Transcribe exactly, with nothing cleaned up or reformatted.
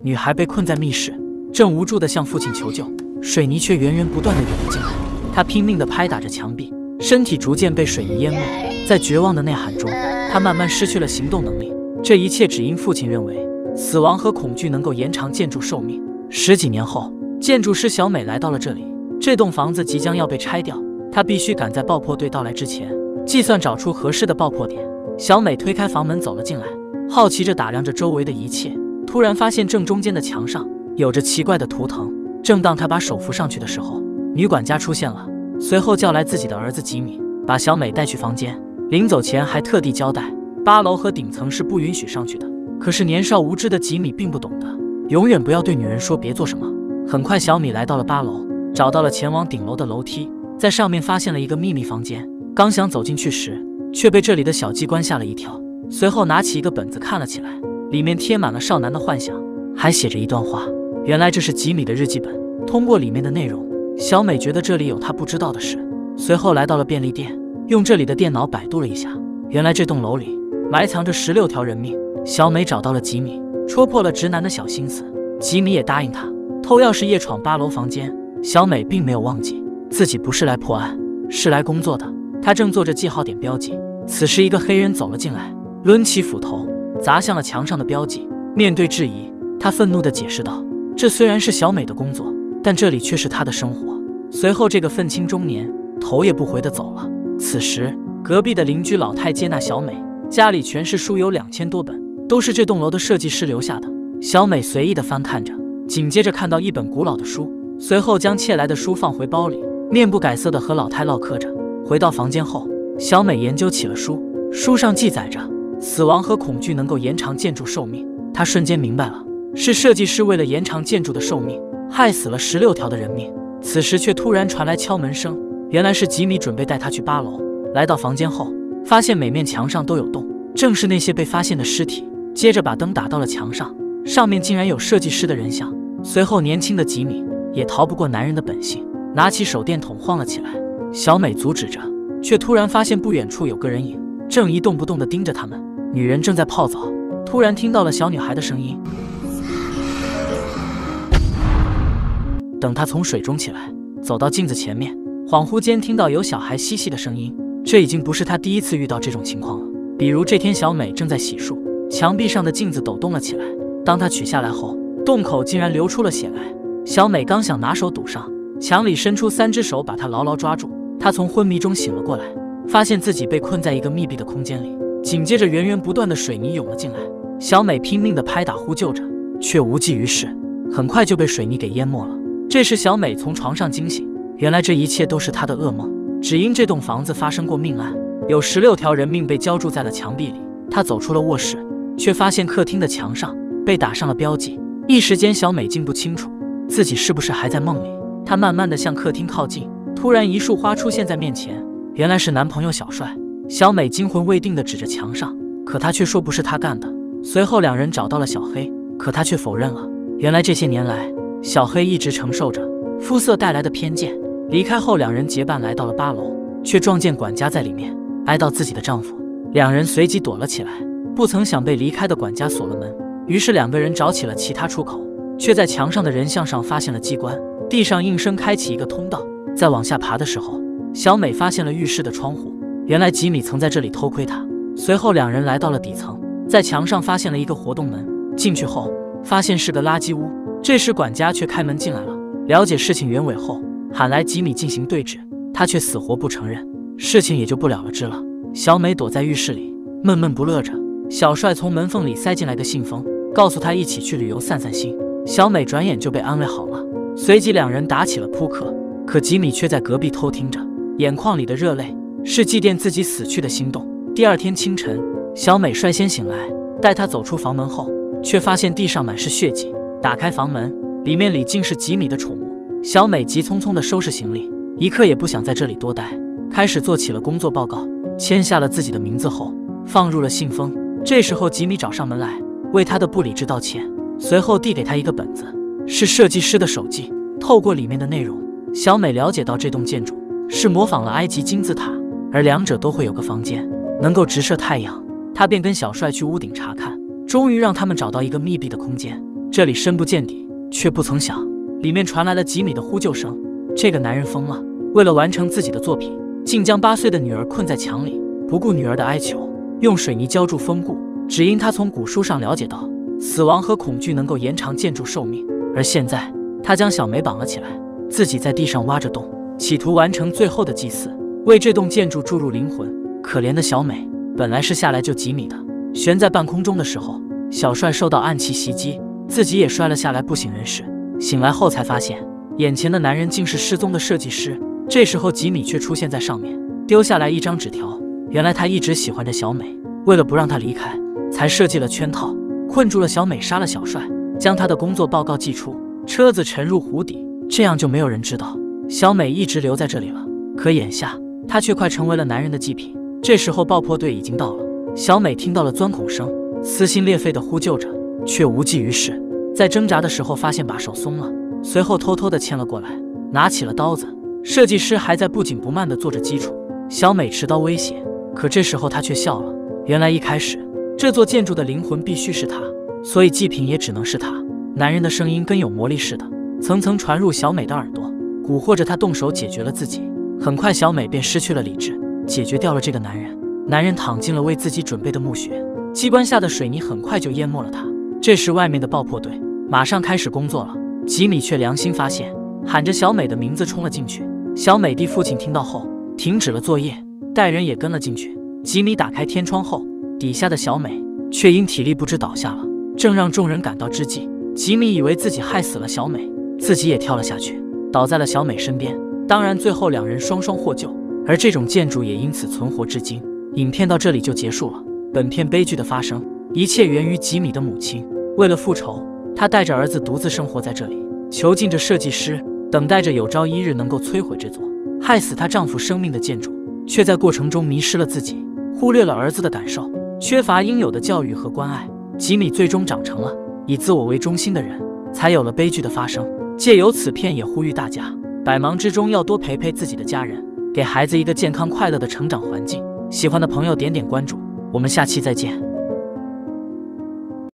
女孩被困在密室，正无助地向父亲求救，水泥却源源不断地涌了进来。她拼命地拍打着墙壁，身体逐渐被水泥淹没。在绝望的呐喊中，她慢慢失去了行动能力。这一切只因父亲认为死亡和恐惧能够延长建筑寿命。十几年后，建筑师小美来到了这里，这栋房子即将要被拆掉，她必须赶在爆破队到来之前，计算找出合适的爆破点。小美推开房门走了进来，好奇着打量着周围的一切，突然发现正中间的墙上有着奇怪的图腾。正当她把手扶上去的时候，女管家出现了，随后叫来自己的儿子吉米，把小美带去房间。临走前还特地交代，八楼和顶层是不允许上去的。可是年少无知的吉米并不懂得，永远不要对女人说别做什么。很快，小米来到了八楼，找到了前往顶楼的楼梯，在上面发现了一个秘密房间。刚想走进去时，却被这里的小机关吓了一跳。随后拿起一个本子看了起来，里面贴满了少男的幻想，还写着一段话。原来这是吉米的日记本。通过里面的内容，小美觉得这里有她不知道的事。随后来到了便利店，用这里的电脑百度了一下，原来这栋楼里埋藏着十六条人命。小美找到了吉米，戳破了直男的小心思。吉米也答应她偷钥匙夜闯八楼房间。小美并没有忘记自己不是来破案，是来工作的。她正做着记号点标记，此时一个黑人走了进来，抡起斧头砸向了墙上的标记。面对质疑，他愤怒地解释道，这虽然是小美的工作，但这里却是她的生活。随后这个愤青中年头也不回地走了。此时隔壁的邻居老太接纳小美，家里全是书，有两千多本，都是这栋楼的设计师留下的。小美随意地翻看着，紧接着看到一本古老的书，随后将窃来的书放回包里，面不改色地和老太唠嗑着。回到房间后，小美研究起了书，书上记载着死亡和恐惧能够延长建筑寿命。她瞬间明白了，是设计师为了延长建筑的寿命，害死了十六条的人命。此时却突然传来敲门声，原来是吉米准备带她去八楼。来到房间后，发现每面墙上都有洞，正是那些被发现的尸体。接着把灯打到了墙上，上面竟然有设计师的人像。随后年轻的吉米也逃不过男人的本性，拿起手电筒晃了起来。小美阻止着，却突然发现不远处有个人影，正一动不动地盯着他们。女人正在泡澡，突然听到了小女孩的声音。等她从水中起来，走到镜子前面，恍惚间听到有小孩嬉戏的声音。这已经不是她第一次遇到这种情况了。比如这天小美正在洗漱，墙壁上的镜子抖动了起来，当她取下来后，洞口竟然流出了血来。小美刚想拿手堵上，墙里伸出三只手把她牢牢抓住。她从昏迷中醒了过来，发现自己被困在一个密闭的空间里，紧接着源源不断的水泥涌了进来。小美拼命地拍打呼救着，却无济于事，很快就被水泥给淹没了。这时小美从床上惊醒，原来这一切都是她的噩梦。只因这栋房子发生过命案，有十六条人命被浇筑在了墙壁里。她走出了卧室，却发现客厅的墙上被打上了标记。一时间小美竟不清楚自己是不是还在梦里。她慢慢地向客厅靠近，突然一束花出现在面前，原来是男朋友小帅。小美惊魂未定地指着墙上，可他却说不是他干的。随后两人找到了小黑，可他却否认了。原来这些年来，小黑一直承受着肤色带来的偏见。离开后，两人结伴来到了八楼，却撞见管家在里面哀悼自己的丈夫。两人随即躲了起来，不曾想被离开的管家锁了门。于是两个人找起了其他出口，却在墙上的人像上发现了机关，地上应声开启一个通道。在往下爬的时候，小美发现了浴室的窗户，原来吉米曾在这里偷窥她。随后两人来到了底层，在墙上发现了一个活动门，进去后发现是个垃圾屋。这时管家却开门进来了，了解事情原委后，喊来吉米进行对质，他却死活不承认，事情也就不了了之了。小美躲在浴室里闷闷不乐着，小帅从门缝里塞进来个信封，告诉他一起去旅游散散心。小美转眼就被安慰好了，随即两人打起了扑克。可吉米却在隔壁偷听着，眼眶里的热泪是祭奠自己死去的心动。第二天清晨，小美率先醒来，带他走出房门后，却发现地上满是血迹。打开房门，里面里竟是吉米的宠物。小美急匆匆地收拾行李，一刻也不想在这里多待，开始做起了工作报告，签下了自己的名字后，放入了信封。这时候吉米找上门来，为他的不理智道歉，随后递给他一个本子，是设计师的手记。透过里面的内容，小美了解到这栋建筑是模仿了埃及金字塔，而两者都会有个房间能够直射太阳。她便跟小帅去屋顶查看，终于让他们找到一个密闭的空间。 这里深不见底，却不曾想，里面传来了吉米的呼救声。这个男人疯了，为了完成自己的作品，竟将八岁的女儿困在墙里，不顾女儿的哀求，用水泥浇筑封固。只因他从古书上了解到，死亡和恐惧能够延长建筑寿命。而现在，他将小梅绑了起来，自己在地上挖着洞，企图完成最后的祭祀，为这栋建筑注入灵魂。可怜的小美，本来是下来救吉米的，悬在半空中的时候，小帅受到暗器袭击，自己也摔了下来，不省人事。醒来后才发现，眼前的男人竟是失踪的设计师。这时候吉米却出现在上面，丢下来一张纸条。原来他一直喜欢着小美，为了不让她离开，才设计了圈套，困住了小美，杀了小帅，将他的工作报告寄出，车子沉入湖底，这样就没有人知道小美一直留在这里了。可眼下，她却快成为了男人的祭品。这时候爆破队已经到了，小美听到了钻孔声，撕心裂肺地呼救着，却无济于事。在挣扎的时候，发现把手松了，随后偷偷地牵了过来，拿起了刀子。设计师还在不紧不慢地做着基础，小美持刀威胁，可这时候她却笑了。原来一开始，这座建筑的灵魂必须是她，所以祭品也只能是她。男人的声音跟有魔力似的，层层传入小美的耳朵，蛊惑着她动手解决了自己。很快，小美便失去了理智，解决掉了这个男人。男人躺进了为自己准备的墓穴，机关下的水泥很快就淹没了他。这时，外面的爆破队马上开始工作了。吉米却良心发现，喊着小美的名字冲了进去。小美的父亲听到后，停止了作业，带人也跟了进去。吉米打开天窗后，底下的小美却因体力不支倒下了。正让众人感到之际，吉米以为自己害死了小美，自己也跳了下去，倒在了小美身边。当然，最后两人双双获救，而这种建筑也因此存活至今。影片到这里就结束了。本片悲剧的发生，一切源于吉米的母亲。为了复仇，他带着儿子独自生活在这里，囚禁着设计师，等待着有朝一日能够摧毁这座害死她丈夫生命的建筑，却在过程中迷失了自己，忽略了儿子的感受，缺乏应有的教育和关爱。吉米最终长成了以自我为中心的人，才有了悲剧的发生。借由此片也呼吁大家，百忙之中要多陪陪自己的家人，给孩子一个健康快乐的成长环境。喜欢的朋友点点关注，我们下期再见。